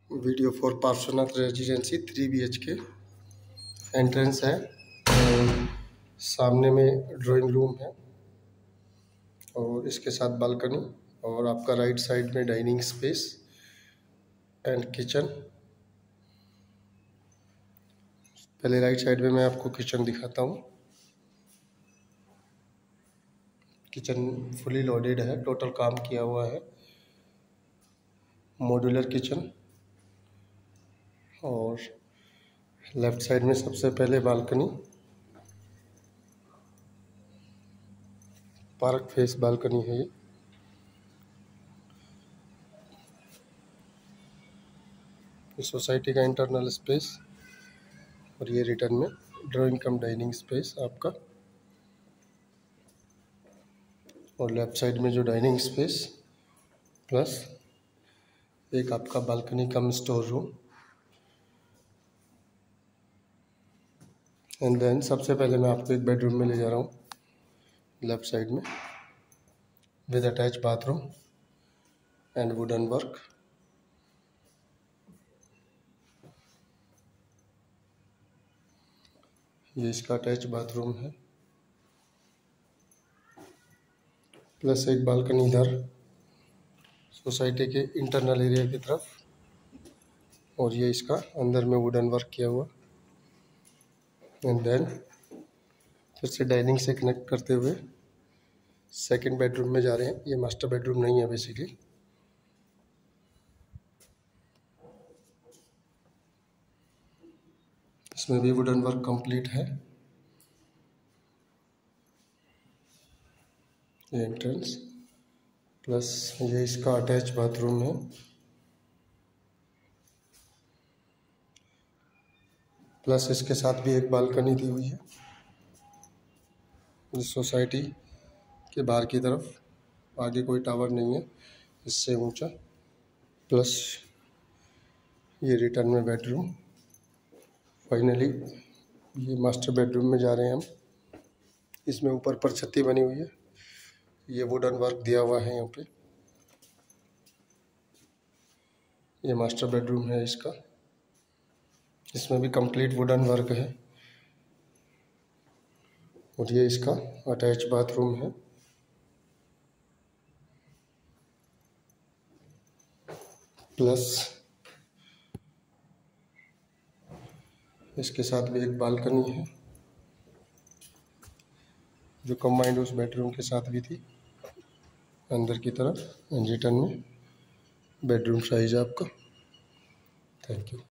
Video for Parshwanath residency 3 BHK entrance है और सामने में ड्राइंग रूम है और इसके साथ बालकनी और आपका राइट साइड में डाइनिंग स्पेस एंड किचन। पहले राइट साइड में मैं आपको किचन दिखाता हूँ। किचन फुली लोडेड है, टोटल काम किया हुआ है, मॉड्यूलर किचन। और लेफ्ट साइड में सबसे पहले बालकनी, पार्क फेस बालकनी है ये सोसाइटी का इंटरनल स्पेस और ये रिटर्न में ड्राइंग कम डाइनिंग स्पेस आपका। और लेफ्ट साइड में जो डाइनिंग स्पेस प्लस एक आपका balcony cum store room. And then सबसे पहले मैं आपको एक बेडरूम में ले जा रहा हूँ, लेफ्ट साइड में with attach bathroom and wooden work. ये इसका अटैच बाथरूम है, प्लस एक बालकनी इधर सोसाइटी के इंटरनल एरिया की तरफ। और ये इसका अंदर में वुडन वर्क किया हुआ। एंड देन फिर से डाइनिंग से कनेक्ट करते हुए सेकंड बेडरूम में जा रहे हैं। ये मास्टर बेडरूम नहीं है बेसिकली। इसमें भी वुडन वर्क कंप्लीट है। ये एंट्रेंस प्लस ये इसका अटैच बाथरूम है। प्लस इसके साथ भी एक बालकनी दी हुई है इस सोसाइटी के बाहर की तरफ। आगे कोई टावर नहीं है इससे ऊंचा। प्लस ये रिटर्न में बेडरूम। फाइनली ये मास्टर बेडरूम में जा रहे हैं हम। इसमें ऊपर पर छत्ती बनी हुई है, ये वुडन वर्क दिया हुआ है यहाँ पे। ये मास्टर बेडरूम है इसका, इसमें भी कंप्लीट वुडन वर्क है। और ये इसका अटैच बाथरूम है। प्लस इसके साथ भी एक बालकनी है जो कंबाइंड उस बेडरूम के साथ भी थी अंदर की तरफ। एंड रिटर्न में बेडरूम साइज आपका। Thank you.